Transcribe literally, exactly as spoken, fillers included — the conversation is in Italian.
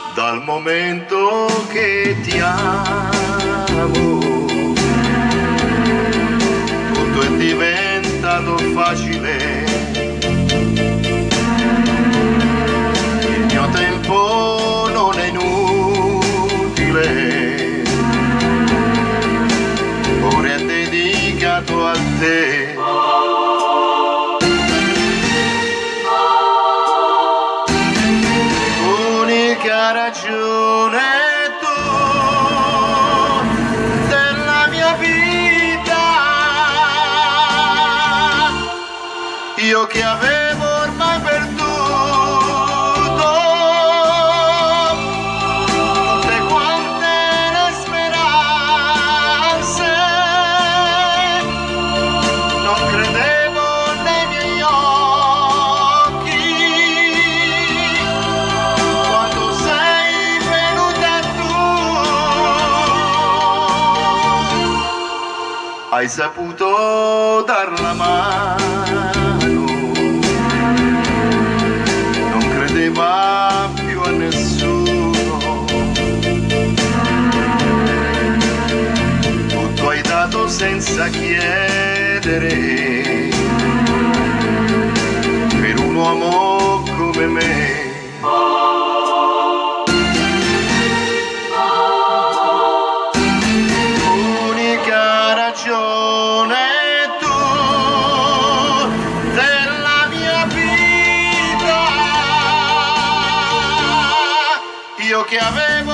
dal momento che ti amo, tutto è diventato facile. Il mio tempo non è inutile, ora è dedicato a te. Unica ragione tu della mia vita, io che avevo ormai perduto tutte quante le speranze, non credevo nei miei occhi quando sei venuta tu. Hai saputo dar la mano, non credeva più a nessuno, tutto hai dato senza chiedere, per un uomo come me. Unica ragione tu della mia vita, io che avevo